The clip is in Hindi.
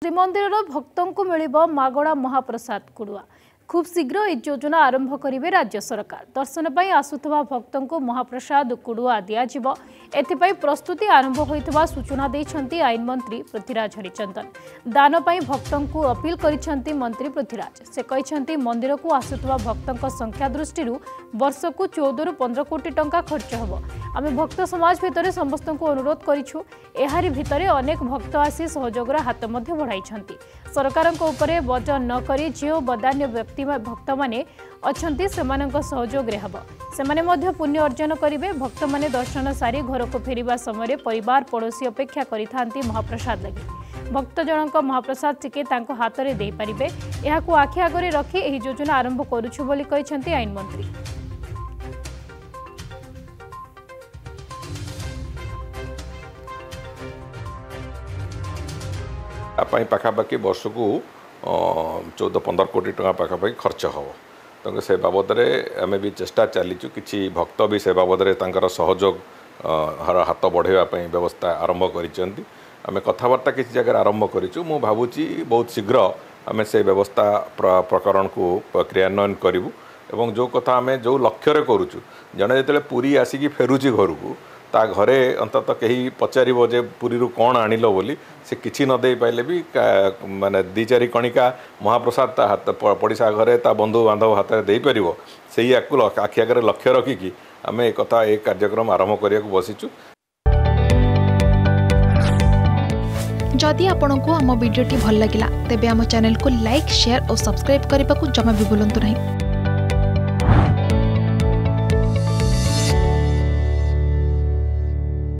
श्रीमंदिर भक्तों को मिलिबो मागणा महाप्रसाद कुड़ुआ। खूब शीघ्र यह योजना आरंभ करेंगे राज्य सरकार। दर्शन पर आसुवा भक्तों को महाप्रसाद कुड़ुआ दिज्व एथपाई प्रस्तुति आरंभ होता सूचना देते आईन मंत्री पृथ्वीराज हरिचंदन। दान पर भक्तों को अपील कर मंत्री पृथ्वीराज। से कहते मंदिर को आसुवा भक्तों संख्या दृष्टि वर्ष को 14 ରୁ 15 कोटी टंका खर्च हम। आम भक्त समाज भितर समस्त को अनुरोध करूँ। एहारी भितर अनेक भक्त आसी सहयोगर हाथ बढ़ाई। सरकार वजन न करी जो बदान्य व्यक्ति भक्त माने अछंती सेमानंक सहयोग रे हबो। सेमाने मध्य पुण्य अर्जन करिवे। भक्त माने दर्शन सारी घर को फेरिबा समय परिवार पड़ोशी अपेक्षा करिथांती महाप्रसाद लगी। भक्त जनक महाप्रसाद टिके तांको हाथ रे देई परिबे। एहाकु आखि आगरे रखी एही योजना आरंभ करूछु बोली कहिसंती आईन मंत्री। पाखापाखि वर्ष को 14-15 कोटी टका पाखापाखि खर्च हम। तो से बाबद आम भी चेष्टा चलीचु कि भक्त भी से बाबद सहयोग हाथ बढ़ाई व्यवस्था आरंभ करें। कथबार्ता किसी जगह आरंभ करूँ। मु भावुची बहुत शीघ्र आम से व्यवस्था प्रकरण को क्रियान्वयन करूँ। एवं जो कथा आम जो लक्ष्य करुचु जड़े जो पुरी आसिकी फेरुची घर को ता घरे अंततः कहीं पचार जे पुरी कौन आणिल बोली से किसी न दे पाइले भी माने 2-4 कणिका महाप्रसाद ता हाथ पड़िशा घरे ता बंधु बांधव हाथ में दे पार से आखि आगे लक्ष्य रखिकी आम एक कार्यक्रम आरंभ करने को बसीचु। जदि आपंक आम भिडी भल लगा तेब आम चैनल को लाइक शेयर और सब्सक्राइब करने को जमा भी भूलु नहीं।